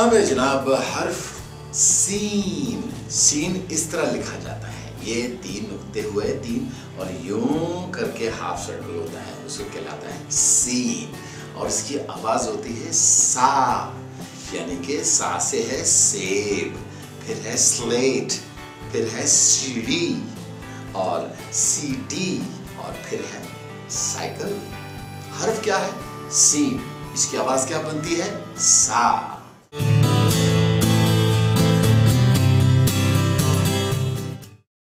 अब है जनाब हर्फ सीन। सीन इस तरह लिखा जाता है, ये 3 नुक्ते हुए 3 और यूं करके हाफ सर्कल होता है, उसको कहलाता है सीन। और इसकी आवाज होती है सा, यानी कि सा से है सेब, फिर है स्लेट, फिर है सीढ़ी और सीडी और फिर है साइकिल। हर्फ क्या है? सीन। इसकी आवाज क्या बनती है? सा।